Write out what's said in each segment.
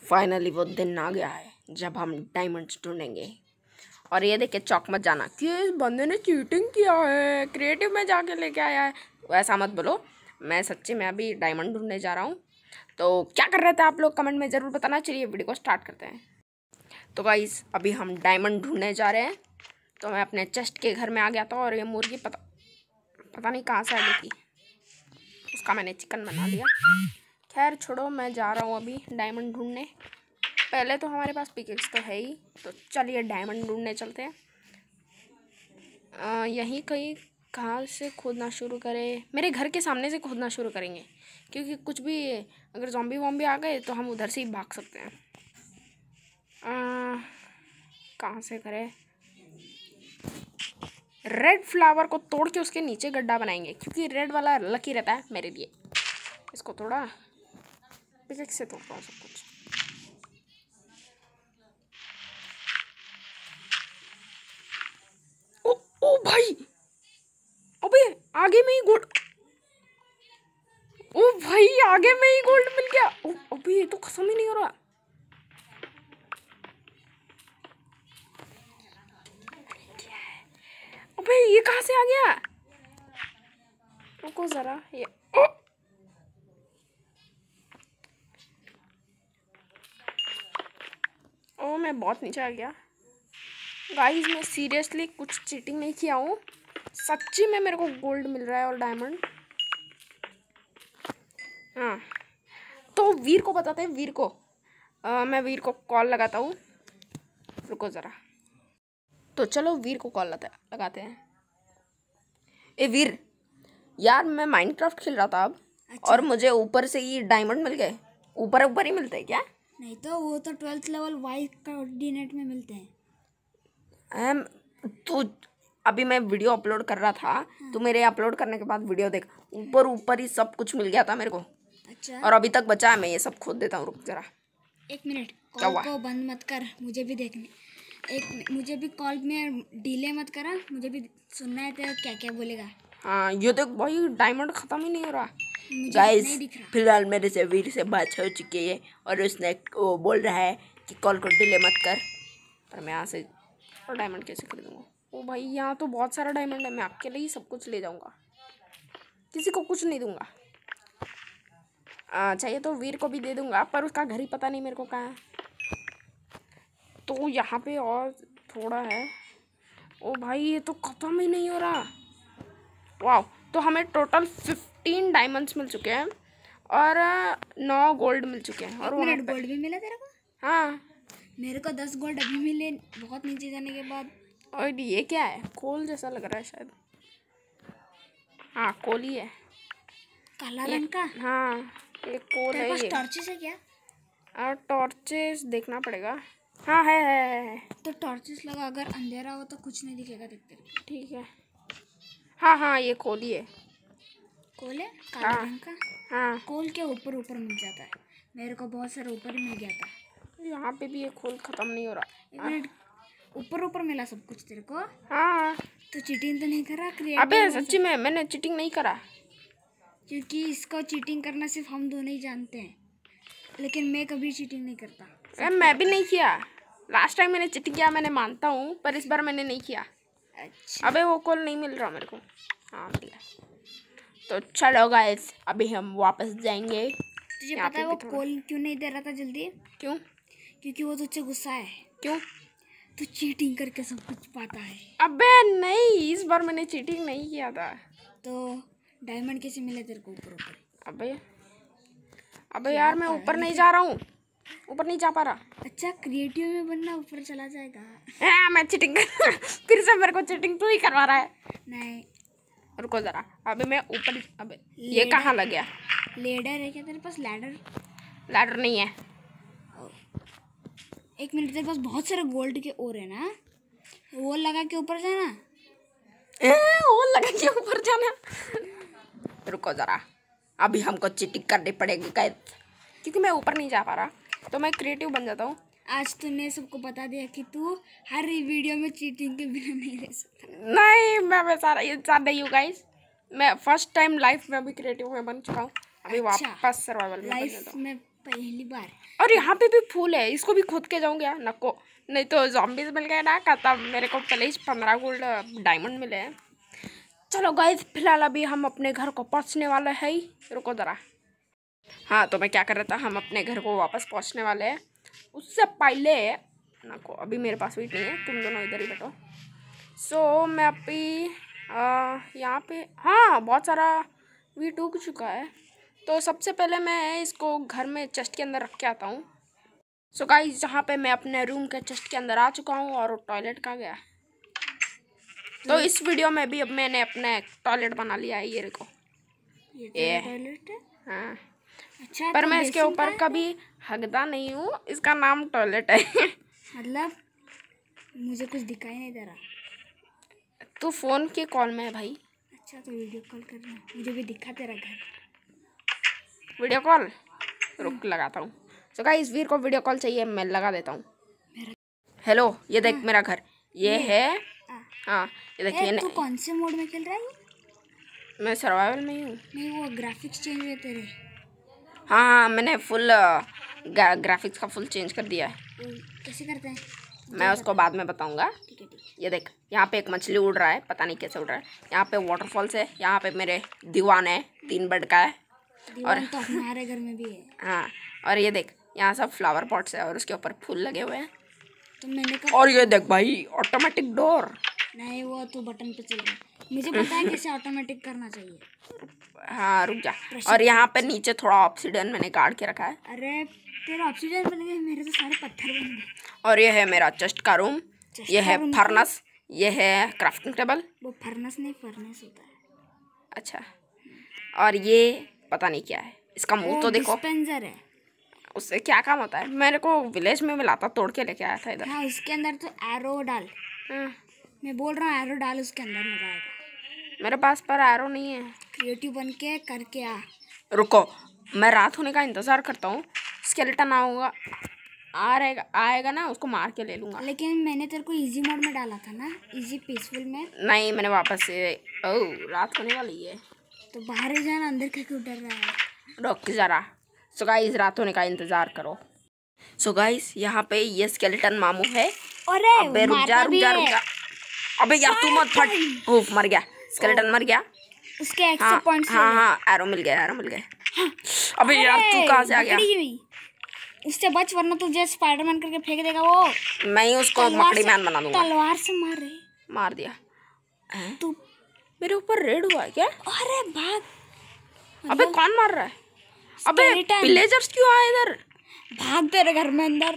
Finally वो दिन आ गया है जब हम डायमंड्स ढूंढेंगे। और ये देखिए, चौक मत जाना कि इस बंदे ने चीटिंग किया है, क्रिएटिव में जाके लेके आया है। वैसा मत बोलो, मैं सच्ची में अभी डायमंड ढूंढने जा रहा हूँ। तो क्या कर रहे थे आप लोग, कमेंट में ज़रूर बताना। चलिए वीडियो को स्टार्ट करते हैं। तो गाइस अभी हम डायमंड ढूंढने जा रहे हैं। तो मैं अपने चेस्ट के घर में आ गया था और ये मुर्गी पता नहीं कहाँ से आ गई थी, उसका मैंने चिकन बना लिया। खैर छोड़ो, मैं जा रहा हूँ अभी डायमंड ढूंढने। पहले तो हमारे पास पिकेक्स तो है ही, तो चलिए डायमंड ढूंढने चलते हैं। यहीं कहीं कहाँ से खोदना शुरू करें? मेरे घर के सामने से खोदना शुरू करेंगे, क्योंकि कुछ भी अगर ज़ॉम्बी वॉम्बी आ गए तो हम उधर से ही भाग सकते हैं। कहाँ से करें? रेड फ्लावर को तोड़ के उसके नीचे गड्ढा बनाएंगे, क्योंकि रेड वाला लकी रहता है मेरे लिए। इसको थोड़ा पिकेक्स से तोड़ता हूँ सब कुछ। ओ भाई, अबे आगे में ही गोल्ड। ओ भाई आगे में ही गोल्ड मिल गया। ओ अबे ये तो खत्म ही नहीं हो रहा। अबे ये कहाँ से आ गया? रुको जरा, ये ओ मैं बहुत नीचे आ गया। गाइस मैं सीरियसली कुछ चीटिंग नहीं किया हूँ, सच्ची में मेरे को गोल्ड मिल रहा है और डायमंड। हाँ तो वीर को बताते हैं, वीर को मैं वीर को कॉल लगाता हूँ। रुको ज़रा, तो चलो वीर को कॉल लगाते हैं। ए वीर, यार मैं माइनक्राफ्ट खेल रहा था अब। अच्छा। और मुझे ऊपर से ही डायमंड मिल गए। ऊपर ऊपर ही मिलते हैं क्या? नहीं तो वो तो 12th लेवल वाई कोऑर्डिनेट में मिलते हैं। तो अभी मैं वीडियो अपलोड कर रहा था। हाँ। तो मेरे अपलोड करने के बाद वीडियो देख, ऊपर ऊपर ही सब कुछ मिल गया था मेरे को। अच्छा। और अभी तक बचा है, मैं ये सब खोद देता हूँ। रुक जरा, 1 मिनट, कॉल को बंद मत कर, मुझे भी देखने। मुझे भी कॉल में डिले मत करा, मुझे भी सुनना है तेरा क्या क्या बोलेगा। हाँ ये देख भाई, डायमंड खत्म ही नहीं हो रहा। गाइस फिलहाल मेरे से वीर से बात हो चुकी है और उसने वो बोल रहा है कि कॉल को डिले मत कर। पर मैं यहाँ से और डायमंड कैसे खरीदूँगा? ओ भाई यहाँ तो बहुत सारा डायमंड है, मैं आपके लिए ही सब कुछ ले जाऊँगा, किसी को कुछ नहीं दूँगा। चाहिए तो वीर को भी दे दूँगा, पर उसका घर ही पता नहीं मेरे को कहाँ है। तो यहाँ पे और थोड़ा है। ओ भाई ये तो ख़त्म ही नहीं हो रहा। वाह, तो हमें टोटल 15 डायमंड्स मिल चुके हैं और 9 गोल्ड मिल चुके हैं। और 1 मिनट, गोल्ड भी मिला तेरे को? हाँ मेरे को 10 गोल्ड अभी मिले, बहुत नीचे जाने के बाद। और ये क्या है? कोल जैसा लग रहा है शायद। हाँ कोल ही है, काला रंग का। हाँ ये कोल है। ये टॉर्चेस है क्या? टॉर्चेस देखना पड़ेगा। हाँ है। तो टॉर्चेस लगा, अगर अंधेरा हो तो कुछ नहीं दिखेगा, देखते। ठीक है। हाँ ये कोल ही है। कोल है काला रंग का। हाँ कोल के ऊपर ऊपर मिल जाता है, मेरे को बहुत सारा ऊपर ही मिल गया था। यहाँ पे भी ये खोल खत्म नहीं हो रहा। 1 मिनट, ऊपर ऊपर मिला सब कुछ तेरे को? हाँ तो चीटिंग तो नहीं करा? अबे सच्ची में मैंने चीटिंग नहीं करा, क्योंकि इसको चीटिंग करना सिर्फ हम दोनों ही जानते हैं, लेकिन मैं कभी चीटिंग नहीं करता। मैं भी नहीं किया। लास्ट टाइम मैंने चीटिंग किया, मैंने मानता हूँ, पर इस बार मैंने नहीं किया। अच्छा। अबे वो कॉल नहीं मिल रहा मेरे को। हाँ मिल गया। तो चलो गाइस अभी हम वापस जाएंगे। तुझे पता है वो कॉल क्यों नहीं दे रहा था जल्दी? क्यों? क्योंकि वो तुझसे गुस्सा है। क्यों? तो चीटिंग करके सब कुछ पाता है। अबे नहीं, इस बार मैंने चीटिंग नहीं किया था। तो डायमंड कैसे मिले तेरे को ऊपर ऊपर? अबे यार मैं ऊपर नहीं जा रहा हूँ, ऊपर नहीं जा पा रहा। अच्छा क्रिएटिव में बनना, ऊपर चला जाएगा। मैं चीटिंग फिर से मेरे को चीटिंग तू ही करवा रहा है। नहीं रुको जरा, अबे मैं ऊपर। अबे ये कहाँ लग गया? लैडर है क्या तेरे पास? लैडर नहीं है। 1 मिनट, तेरे पास बहुत सारे गोल्ड के ओर है ना? वो लगा के ऊपर जाना। वो लगा के ऊपर जाना। रुको जरा, अभी हमको चीटिंग करनी पड़ेगी गाइस, क्योंकि मैं ऊपर नहीं जा पा रहा। तो मैं क्रिएटिव बन जाता हूँ। आज तूने सबको बता दिया कि तू हर वीडियो में चीटिंग के बिना नहीं रह सकता। नहीं मैं वैसा इंसान नहीं हूँ गाइस, मैं फर्स्ट टाइम लाइफ में अभी क्रिएटिव में बन चुका हूँ। अभी वापस सर्वाइवल में लाइफ में पहली बार। और यहाँ पे भी फूल है, इसको भी खोद के जाऊँ क्या? नको, नहीं तो zombies मिल गए ना, खत्म। मेरे को पहले ही 15 गोल्ड डायमंड मिले हैं। चलो गाइस, फिलहाल अभी हम अपने घर को पहुँचने वाले हैं ही। रुको ज़रा। हाँ, तो मैं क्या कर रहा था, हम अपने घर को वापस पहुँचने वाले हैं। उससे पहले नको, अभी मेरे पास वेट नहीं है, तुम दोनों इधर ही बैठो। सो मैं अभी यहाँ पे, हाँ बहुत सारा वीट उग चुका है। तो सबसे पहले मैं इसको घर में चेस्ट के अंदर रख के आता हूँ। सो गाइस, जहाँ पे मैं अपने रूम के चेस्ट के अंदर आ चुका हूँ। और टॉयलेट कहाँ गया? तो इस वीडियो में भी अब मैंने अपना टॉयलेट बना लिया है। ये देखो, ये टॉयलेट है। हाँ, अच्छा, पर तो मैं इसके बेसिन ऊपर का कभी हगदा नहीं हूँ। इसका नाम टॉयलेट है। मतलब मुझे कुछ दिखाई नहीं दे रहा। तू फ़ोन के कॉल में है भाई। अच्छा, तो वीडियो कॉल करना, मुझे भी दिखा तेरा घर। वीडियो कॉल रुक लगाता हूँ। सो गाइस, वीर को वीडियो कॉल चाहिए, मैं लगा देता हूँ। हेलो, ये देख मेरा घर, ये है। हाँ, ये देखिए। तू कौन से मोड में खेल रहा है? मैं सर्वाइवल में ही हूँ। नहीं, वो ग्राफिक्स चेंज हुए तेरे। हाँ, मैंने फुल ग्राफिक्स का फुल चेंज कर दिया है। कैसे करते हैं? मैं उसको बाद में बताऊँगा। ठीक है। ये देख, यहाँ पे एक मछली उड़ रहा है, पता नहीं कैसे उड़ रहा है। यहाँ पे वाटरफॉल्स है, यहाँ पे मेरे दीवान है, 3 बेड का है। और तो हमारे घर में भी है। हाँ, और ये देख, यहाँ सब फ्लावर पॉट्स है और उसके ऊपर फूल लगे हुए हैं। तो मैंने कहा, और ये देख भाई, ऑटोमेटिक डोर। नहीं, वो तो बटन पे चल रहा है। मुझे पता है कैसे ऑटोमेटिक करना चाहिए। हाँ, रुक जा। और यहाँ पे नीचे थोड़ा ऑक्सीजन मैंने गाड़ के रखा है। अरे तेरा ऑक्सीजन बन गया, मेरे तो सारे पत्थर बन गए। और ये है मेरा चेस्ट का रूम, ये है फर्नेस, ये है क्राफ्टिंग टेबल। वो फर्नेस नहीं, फर्नेस होता है। अच्छा, और ये पता नहीं क्या है, इसका मुंह तो देखो। डिस्पेंसर है। उससे क्या काम होता है? मेरे को विलेज में मिला था, तोड़ के लेके आया था इधर। हाँ, उसके अंदर तो एरो डाल। मैं बोल रहा हूँ एरो डाल उसके अंदर, मजा आएगा। मेरे पास पर एरो नहीं है। क्रिएटिव बन के करके आ। रुको, मैं रात होने का इंतज़ार करता हूँ। स्केलेटन आएगा ना, उसको मार के ले लूँगा। लेकिन मैंने तेरे को इजी मोड में डाला था ना, इजी पीसफुल में। नहीं, मैंने वापस से। ओह, रात होने वाली है तो बाहर ही जाना, अंदर क्यों डर रहा है? रुक जरा। सो गाइस, रात होने का इंतज़ार करो। सो गाइस, यहाँ पे ये स्केलेटन मामू है। अरे अबे रुक जा। अबे यार, तू मत फट। ओह, मर गया, स्केलेटन मर गया। उसके एक्स्ट्रा पॉइंट्स। हाँ, एरो मिल गया। अबे यार, तू कहाँ से आ गया? उससे बच, वरना तुझे स्पाइडरमैन करके फेंक देगा वो। मैं ही उसको मकड़ी मैन बना दूंगा। तलवार से मार दिया। तू मेरे ऊपर रेड हुआ है क्या? अरे भाग। अबे कौन मार रहा है? अबे विलेजर्स क्यों आए इधर? भाग तेरे घर में अंदर।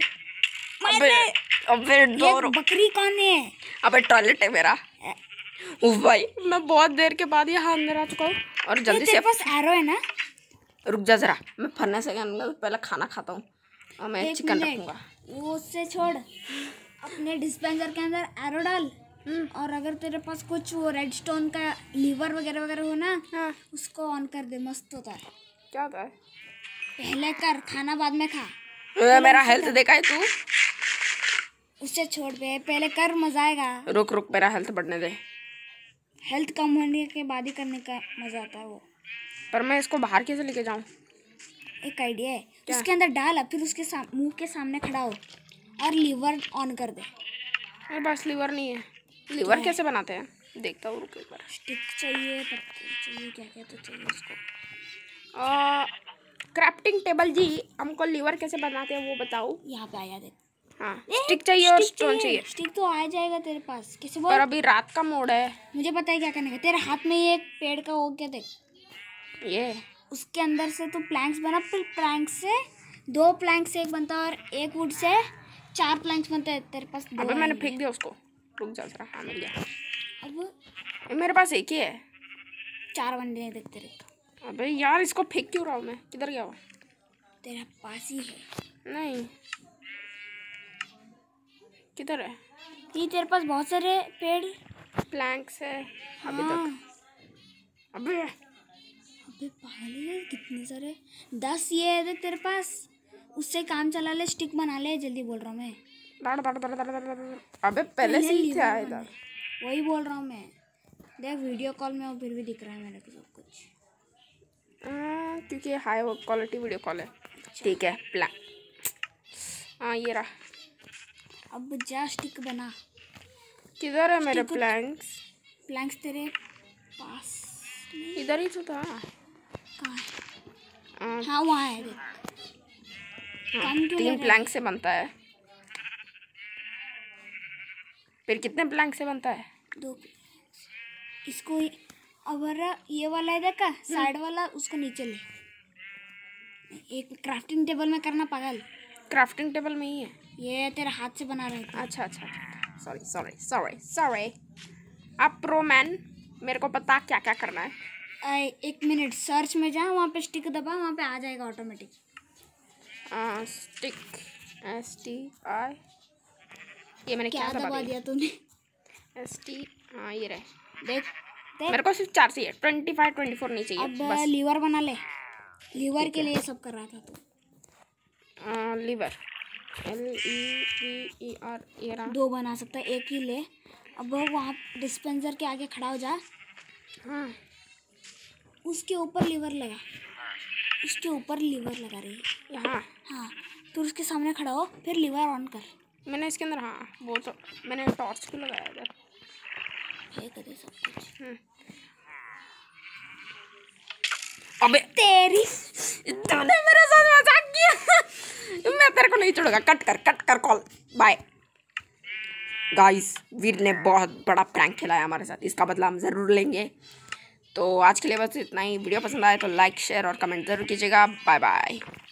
अबे डोर। बकरी कौन है? अबे टॉयलेट है मेरा। उफ भाई, मैं बहुत देर के बाद यहाँ अंदर आ चुका हूँ। और जल्दी से। तेरे पास एरो है ना? रुक जा जरा, मैं फरने से पहले खाना खाता हूँ और मैं चिकन रखूँगा। वो उससे छोड़, अपने डिस्पेंसर के अंदर एरो डाल। और अगर तेरे पास कुछ वो रेडस्टोन का लीवर वगैरह हो ना, उसको ऑन कर दे, मस्त होता है। क्या होता है? पहले कर, खाना बाद में खा। मेरा हेल्थ देखा है तू? उससे छोड़ पे, पहले कर, मजा आएगा। रुक, मेरा हेल्थ बढ़ने दे। हेल्थ कम होने के बाद ही करने का मजा आता है वो। पर मैं इसको बाहर कैसे लेके जाऊँ? एक आइडिया है, उसके अंदर डाल, फिर उसके मुंह के सामने खड़ा हो और लीवर ऑन कर दे। मेरे पास लीवर नहीं है। लीवर कैसे बनाते हैं? देखता हूँ, रुक एक बार। स्टिक चाहिए, पत्ते चाहिए, क्या तो चाहिए उसको। क्राफ्टिंग टेबल जी, हमको लीवर कैसे बनाते हैं वो बताओ। यहाँ पे आया देख। हाँ, स्टिक चाहिए और स्टोन चाहिए। स्टिक तो आ जाएगा तेरे पास, कैसे बोल? पर अभी रात का मोड है। मुझे पता है क्या करने का। तेरे हाथ में ये एक पेड़ का हो गया देख, ये उसके अंदर से तू प्लैंक्स बना। फिर प्लैंक्स से 2 प्लैंक से एक बनता है, और एक वुड से 4 प्लैंक्स बनते हैं। तेरे पास 2। अबे मैंने फेंक दिया उसको। रुक जा जरा। हाँ, मिल गया। अब मेरे पास एक ही है। 4 बंदे हैं देख तेरे। अबे यार, इसको फेंक क्यों रहा हूँ मैं? किधर गया वो? तेरा पास ही है। नहीं, किधर है? ये तेरे पास बहुत सारे पेड़ प्लैंक्स है अभी तक। अबे पागल है, कितने सारे। 10 ये है देख तेरे पास, उससे काम चला ले, स्टिक बना ले, जल्दी बोल रहा हूँ मैं। अबे पहले से ही था इधर। वही बोल रहा हूँ मैं। देख, वीडियो कॉल में फिर भी दिख रहा है मेरे को सब कुछ। क्योंकि हाई क्वालिटी वीडियो कॉल है। ठीक है प्लैंक। हाँ ये रहा। अब जा स्टिक बना। किधर है मेरे प्लैंक्स? प्लैंक्स तेरे पास इधर ही तो था। कहाँ है? हाँ वहाँ है देख। कम क्यों ले 3 रहा प्लैंक से बनता है। फिर कितने प्लैंक से बनता है? 2। इसको अगर ये वाला है देखा साइड वाला, उसको नीचे ले। एक क्राफ्टिंग टेबल में करना पागल। क्राफ्टिंग टेबल में ही है ये तेरे हाथ से बना रहे थे। अच्छा अच्छा, सॉरी सॉरी सॉरी सॉरी। आप प्रो मैन, मेरे को पता क्या क्या करना है। 1 मिनट, सर्च में जा, वहाँ पे स्टिक दबा, वहाँ पे आ जाएगा ऑटोमेटिक। स्टिक STI, ये मैंने क्या दबा दिया तूने? ST, हाँ ये रहे। देख देख, मेरे को सिर्फ 4 चाहिए, 25 24 नहीं चाहिए अब बस। लीवर बना ले। लीवर के लिए सब कर रहा था तू। लीवर LEVER, ये रहा। 2 बना सकता है, एक ही ले। अब वहाँ डिस्पेंसर के आगे खड़ा हो जा। हाँ उसके ऊपर लीवर लगा, उसके ऊपर लीवर लगा रही। यहाँ। हाँ तो उसके सामने खड़ा हो, फिर लीवर ऑन कर। मैंने इसके अंदर, हाँ वो तो मैंने टॉर्च को लगाया इधर। फेंक दे सब कुछ। अबे तेरी तूने मेरे साथ मजाक किया। मैं तेरे को नहीं छोड़ूंगा। कट कर कॉल, बाय। गाइस, वीर ने बहुत बड़ा प्रैंक खिलाया हमारे साथ, इसका बदला हम ज़रूर लेंगे। तो आज के लिए बस इतना ही। वीडियो पसंद आए तो लाइक शेयर और कमेंट ज़रूर कीजिएगा। Bye bye.